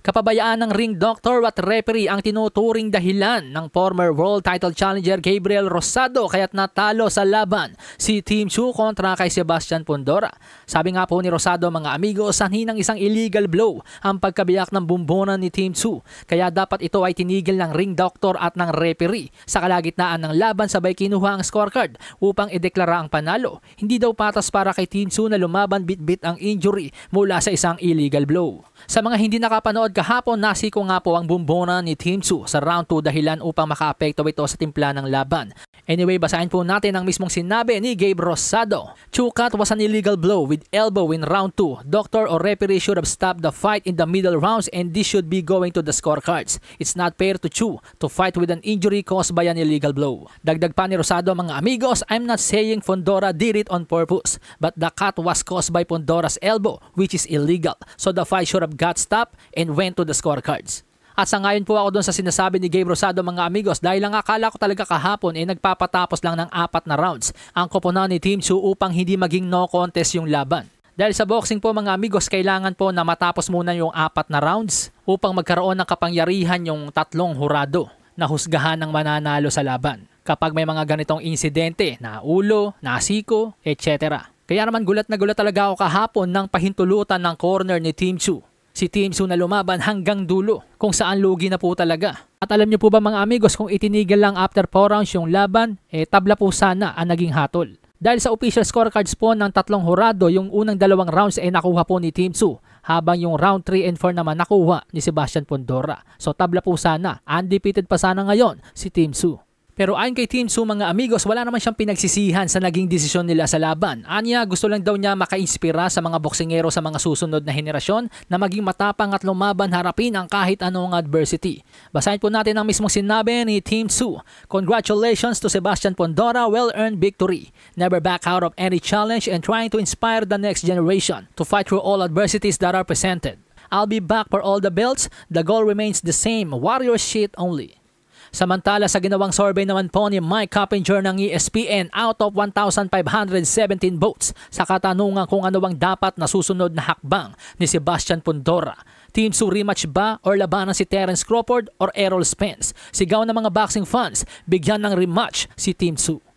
Kapabayaan ng ring doctor at referee ang tinuturing dahilan ng former world title challenger Gabriel Rosado kaya't natalo sa laban si Team Tsu kontra kay Sebastian Fundora. Sabi nga po ni Rosado, mga amigo, sanhi ng isang illegal blow ang pagkabiyak ng bumbonan ni Team Tsu, kaya dapat ito ay tinigil ng ring doctor at ng referee. Sa kalagitnaan ng laban, sabay kinuha ang scorecard upang ideklara ang panalo. Hindi daw patas para kay Team Tsu na lumaban bit-bit ang injury mula sa isang illegal blow. Sa mga hindi nakapanood kahapon, nasiko nga po ang bumbona ni Team Tsu sa round 2 dahilan upang makaapekto ito sa timpla ng laban. Anyway, basahin po natin ang mismong sinabi ni Gabe Rosado. "Tsu cut was an illegal blow with elbow in round 2. Doctor or referee should have stopped the fight in the middle rounds and this should be going to the scorecards. It's not fair to Tsu to fight with an injury caused by an illegal blow." Dagdag pa ni Rosado, mga amigos, "I'm not saying Fundora did it on purpose, but the cut was caused by Fundora's elbow, which is illegal. So the fight should have got stopped and went to the scorecards." At sangayon po ako doon sa sinasabi ni Gabe Rosado, mga amigos, dahil lang akala ko talaga kahapon nagpapatapos lang ng 4 na rounds ang koponan ni Team Tsu upang hindi maging no contest yung laban. Dahil sa boxing po, mga amigos, kailangan po na matapos muna yung 4 na rounds upang magkaroon ng kapangyarihan yung 3 hurado na husgahan ng mananalo sa laban kapag may mga ganitong insidente na ulo, nasiko, etc. Kaya naman gulat na gulat talaga ako kahapon ng pahintulutan ng corner ni Team Tsu. Si Team Tsu na lumaban hanggang dulo kung saan lugi na po talaga. At alam niyo po ba, mga amigos, kung itinigil lang after 4 rounds yung laban, tabla po sana ang naging hatol. Dahil sa official scorecards po ng 3 hurado, yung unang 2 rounds nakuha po ni Team Tsu, habang yung round 3 and 4 naman nakuha ni Sebastian Fundora. So tabla po sana, undefeated pa sana ngayon si Team Tsu. Pero ayon kay Team Tsu, mga amigos, wala naman siyang pinagsisihan sa naging desisyon nila sa laban. Anya, gusto lang daw niya makainspira sa mga boksingero sa mga susunod na henerasyon na maging matapang at lumaban harapin ang kahit anong adversity. Basahin po natin ang mismong sinabi ni Team Tsu. "Congratulations to Sebastian Fundora, well-earned victory. Never back out of any challenge and trying to inspire the next generation to fight through all adversities that are presented. I'll be back for all the belts. The goal remains the same, warrior shit only." Samantala, sa ginawang survey naman po ni Mike Coppinger ng ESPN, out of 1,517 votes sa katanungan kung ano bang dapat na susunod na hakbang ni Sebastian Fundora. Team Tsu rematch ba or labanan si Terence Crawford or Errol Spence? Sigaw ng mga boxing fans, bigyan ng rematch si Team Tsu.